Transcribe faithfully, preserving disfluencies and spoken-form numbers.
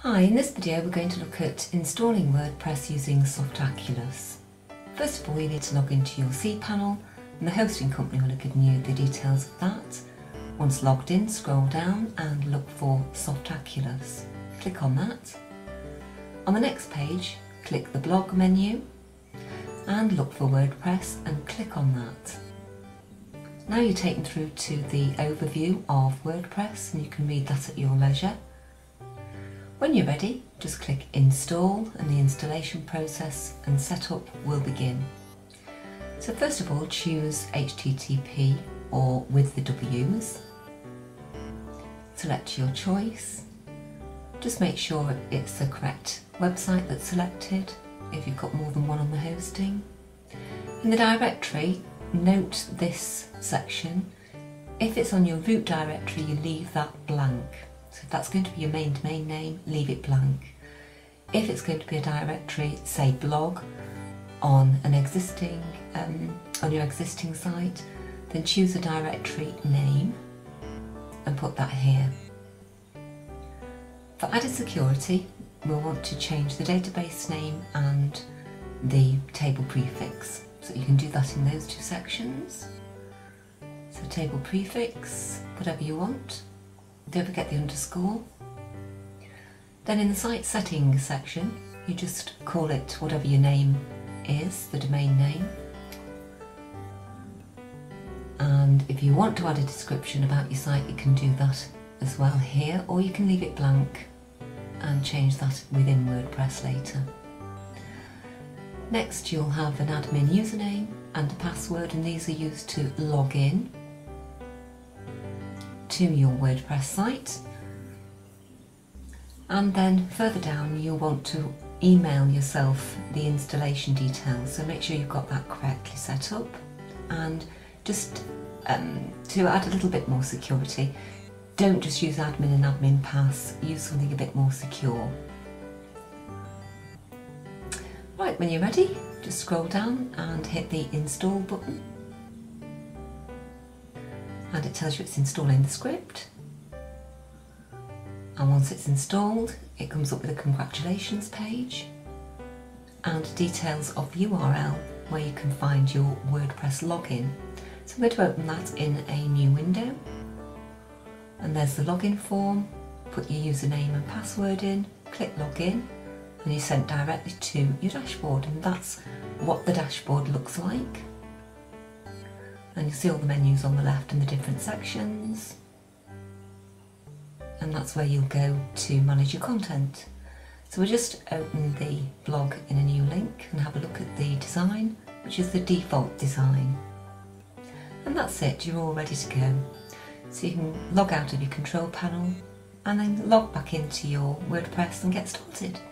Hi, in this video we're going to look at installing WordPress using Softaculous. First of all, you need to log into your cPanel, and the hosting company will have given you the details of that. Once logged in, scroll down and look for Softaculous. Click on that. On the next page, click the blog menu and look for WordPress and click on that. Now you're taken through to the overview of WordPress and you can read that at your leisure. When you're ready, just click install and the installation process and setup will begin. So first of all, choose H T T P or with the W's. Select your choice. Just make sure it's the correct website that's selected if you've got more than one on the hosting. In the directory, note this section. If it's on your root directory, you leave that blank. So if that's going to be your main domain name, leave it blank. If it's going to be a directory, say blog, on an existing, um, on your existing site, then choose a directory name and put that here. For added security, we'll want to change the database name and the table prefix. So you can do that in those two sections. So table prefix, whatever you want. Don't forget the underscore. Then in the site settings section, you just call it whatever your name is, the domain name. And if you want to add a description about your site, you can do that as well here, or you can leave it blank and change that within WordPress later. Next, you'll have an admin username and a password, and these are used to log in to your WordPress site. And then further down you'll want to email yourself the installation details, so make sure you've got that correctly set up. And just um, to add a little bit more security, don't just use admin and admin pass, use something a bit more secure. Right, when you're ready, just scroll down and hit the install button. And it tells you it's installing the script. And once it's installed, it comes up with a congratulations page and details of the U R L where you can find your WordPress login. So I'm going to open that in a new window. And there's the login form. Put your username and password in, click login, and you're sent directly to your dashboard, and that's what the dashboard looks like. And you see all the menus on the left and the different sections, and that's where you'll go to manage your content. So we'll just open the blog in a new link and have a look at the design, which is the default design. And that's it, you're all ready to go. So you can log out of your control panel and then log back into your WordPress and get started.